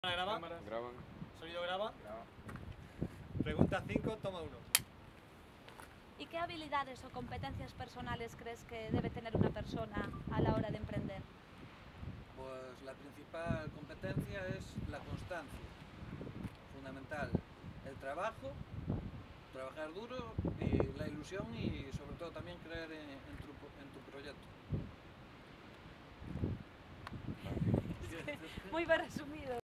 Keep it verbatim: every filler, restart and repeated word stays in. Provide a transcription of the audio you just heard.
¿Graba? Graban. ¿Sonido graba? Graba. Pregunta cinco, toma uno. ¿Y qué habilidades o competencias personales crees que debe tener una persona a la hora de emprender? Pues la principal competencia es la constancia, fundamental. El trabajo, trabajar duro, y la ilusión y sobre todo también creer en, en, tu, en tu proyecto. Muy bien resumido.